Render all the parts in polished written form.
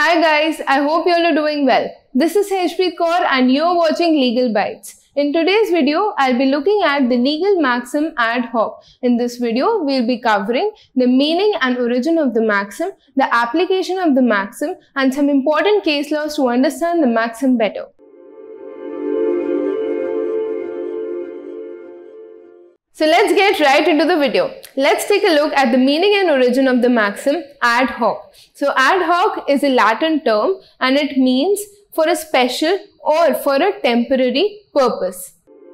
Hi guys, I hope you all are doing well. This is Heshpreet Kaur and you're watching Legal Bites. In today's video, I'll be looking at the legal maxim ad hoc. In this video, we'll be covering the meaning and origin of the maxim, the application of the maxim, and some important case laws to understand the maxim better. So let's get right into the video. Let's take a look at the meaning and origin of the maxim ad hoc. So ad hoc is a Latin term and it means for a special or for a temporary purpose.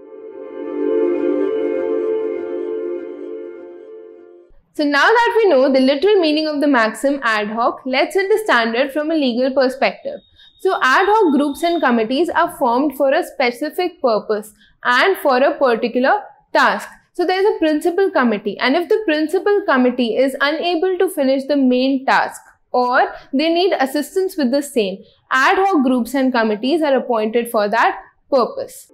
So now that we know the literal meaning of the maxim ad hoc, let's understand it from a legal perspective. So ad hoc groups and committees are formed for a specific purpose and for a particular task. So there is a principal committee, and if the principal committee is unable to finish the main task or they need assistance with the same, ad hoc groups and committees are appointed for that purpose.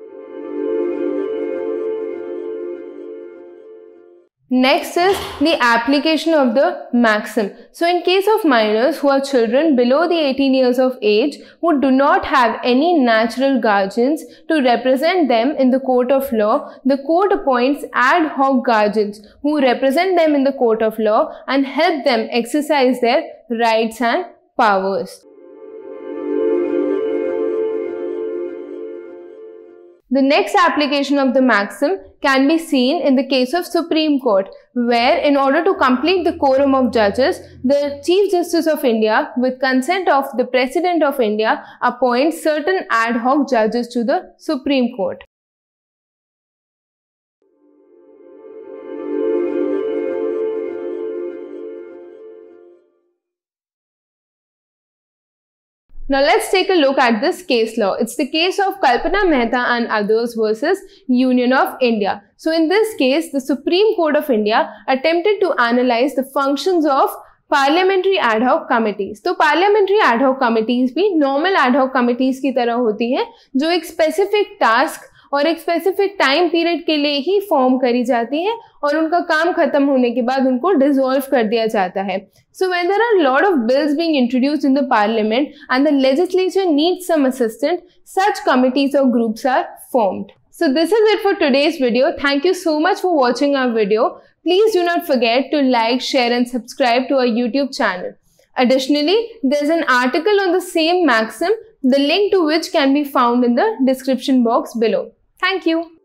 Next is the application of the maxim. So in case of minors who are children below the 18 years of age who do not have any natural guardians to represent them in the court of law, the court appoints ad hoc guardians who represent them in the court of law and help them exercise their rights and powers. The next application of the maxim can be seen in the case of Supreme Court, where in order to complete the quorum of judges, the Chief Justice of India, with consent of the President of India, appoints certain ad hoc judges to the Supreme Court. Now let's take a look at this case law. It's the case of Kalpana Mehta and others versus Union of India. So in this case, the Supreme Court of India attempted to analyze the functions of parliamentary ad hoc committees. तो parliamentary ad hoc committees भी normal ad hoc committees की तरह होती हैं, जो एक specific task और एक स्पेसिफिक टाइम पीरियड के लिए ही फॉर्म करी जाती है और उनका काम खत्म होने के बाद उनको डिसॉल्व कर दिया जाता है. So when there are a lot of bills being introduced in the parliament and the legislature needs some assistance, such committees or groups are formed. So this is it for today's video. Thank you so much for watching our video. Please do not forget to like, share and subscribe to our YouTube channel. Additionally, there's an article on the same maxim, the link to which can be found in the description box below. Thank you.